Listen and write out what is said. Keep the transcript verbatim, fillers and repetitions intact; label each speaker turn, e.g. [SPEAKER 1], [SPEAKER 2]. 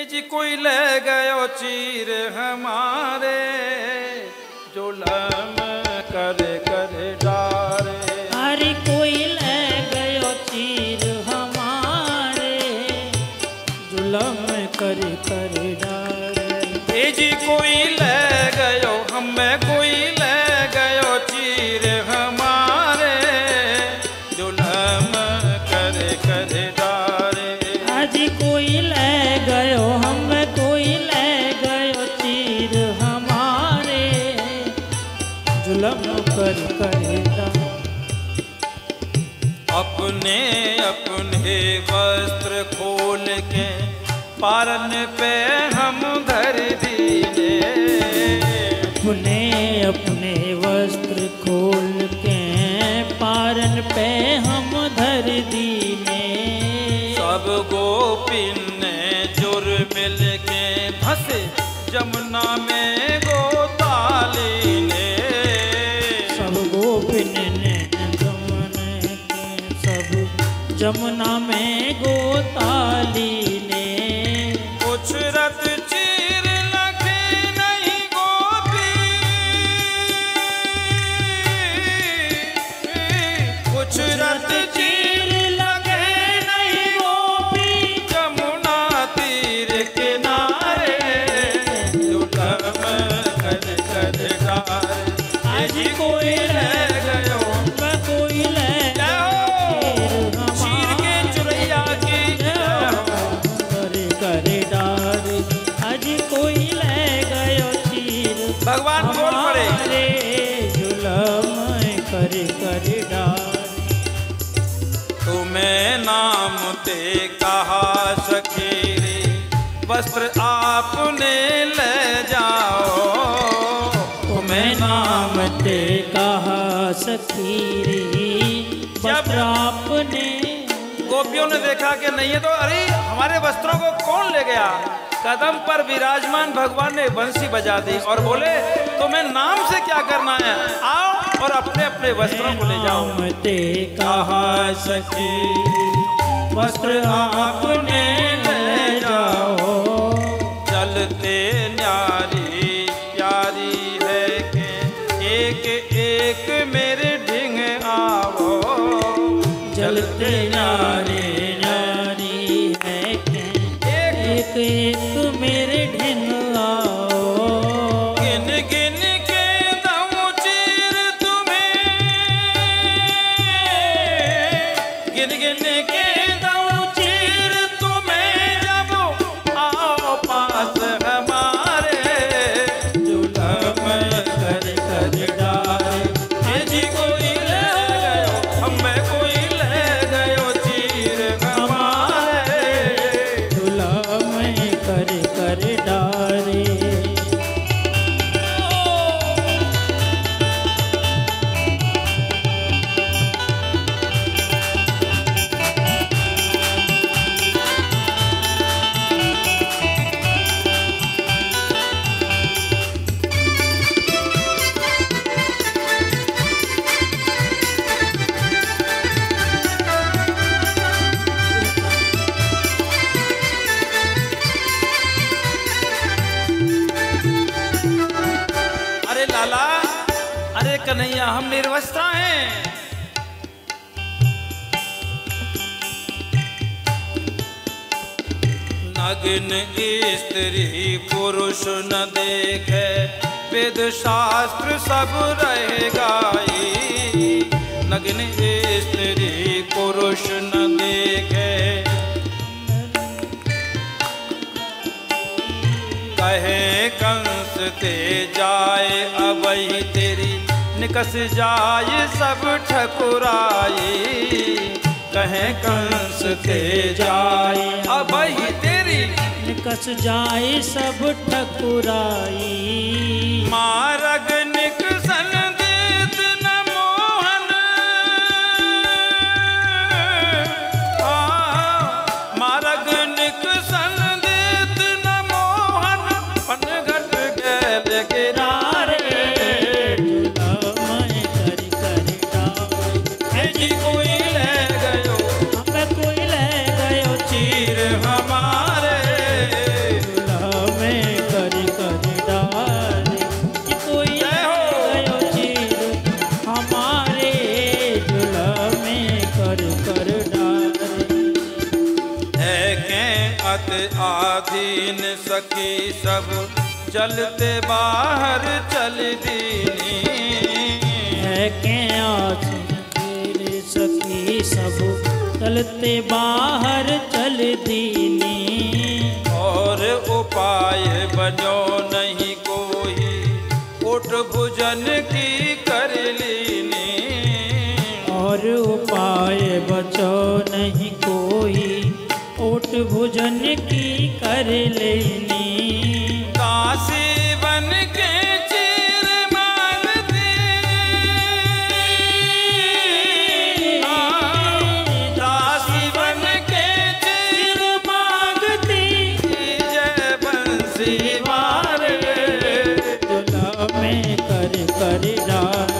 [SPEAKER 1] जी कोई ले गयो चीर हमारे, जुलम कर कर डारे।
[SPEAKER 2] अरे कोई ले गयो चीर हमारे, जुलम कर कर डारे।
[SPEAKER 1] जी कोई ले गयो हमें, कोई ले गयो चीर हमारे, जुलम कर कर डारे।
[SPEAKER 2] आज कोई ले गयो हमें, कोई ले गयो चीर हमारे, जुलम कर कर डारे।
[SPEAKER 1] अपने अपने वस्त्र खोल के पारन पे हम धर दीने।
[SPEAKER 2] अपने अपने वस्त्र खोल के पारन पे हम धर दीने।
[SPEAKER 1] सब गोपिन ने जुर मिल के फंसे जमुना में गोताली ने।
[SPEAKER 2] सब गोपिन ने जमुना के सब जमुना में गोताली ने।
[SPEAKER 1] कुछ रत चीर लगे नहीं गोपी, कुछ रत चीर लगे नहीं गोपी, जमुना तीर किनारे, जुलम कर कर डारे। आज कोई ले गयो
[SPEAKER 2] कोई ले
[SPEAKER 1] चीर के चुरैया की
[SPEAKER 2] करे करे डारे। आज कोई ले गयो चीर
[SPEAKER 1] भगवान बोल पड़े,
[SPEAKER 2] हमारे, जुलम करे करे डारे।
[SPEAKER 1] तुम्हें नाम ते कहा सखी रे, वस्त्र आपने ले जाओ। तुम्हें नाम
[SPEAKER 2] नाम ते कहा सखी रे, वस्त्र आपने।
[SPEAKER 1] गोपियों ने देखा कि नहीं है तो अरे हमारे वस्त्रों को कौन ले गया। कदम पर विराजमान भगवान ने बंसी बजा दी और बोले तुम्हें नाम से क्या करना है, आओ और अपने अपने वस्त्रों को ले जाओ।
[SPEAKER 2] नाम ते कहा सखी, वस्त्र आपने ले जाओ।
[SPEAKER 1] चलते न्यारी प्यारी है के एक एक मेरे ढिंग आओ।
[SPEAKER 2] चलते नारे नारी है के एक एक मेरे ढिंग आओ।
[SPEAKER 1] गिन गिन के दऊं चीर तुम्हें, गिन गिन के दऊं चीर तुम्हें, जब आओ पास हमारे, जुलम कर कर डारे। जी कोई ले गयो हमें, कोई ले गयो चीर हमारे,
[SPEAKER 2] जुलम कर कर डारे।
[SPEAKER 1] अरे लाला, अरे कन्हैया, हम निर्वस्त्र हैं। नग्न स्त्री पुरुष न देखे, वेद शास्त्र सब रह गाई। नग्न स्त्री पुरुष न देखे, कहे कंस ते जाए अबही तेरी, निकस जाए सब ठकुराई। कहे कंस ते जाए अबही तेरी,
[SPEAKER 2] निकस जाए सब ठकुराई।
[SPEAKER 1] मारग निकसन देत न मोहन, आ, मारग निकसन देत न मोहन, पनघट गैल गिरारे,
[SPEAKER 2] जुलम कर कर डारे।
[SPEAKER 1] जी कोई ले गयो
[SPEAKER 2] हमें कोई ले गयो
[SPEAKER 1] चीर हमारे, आधीन सखी सब चलते बाहर चल दीनी।
[SPEAKER 2] है के आधीन सखी सब चलते बाहर चल दीनी।
[SPEAKER 1] और उपाय बनो नहीं कोई उठ भुजन की कर लीनी।
[SPEAKER 2] और उपाय बचो नहीं कोई ओट भुजन की कर लेनी।
[SPEAKER 1] दासी बन के चीर मांगती, दासी बन के चीर मांगती, जय बंसी मारे
[SPEAKER 2] झूला में कर कर डार